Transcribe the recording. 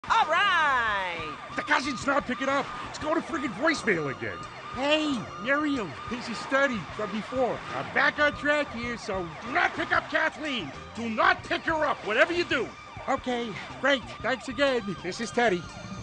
All right! The cousin's not picking up. It's going to friggin' voicemail again. Hey, Muriel, this is Study from before. I'm back on track here, so do not pick up Kathleen. Do not pick her up, whatever you do. Okay, great. Thanks again. This is Teddy.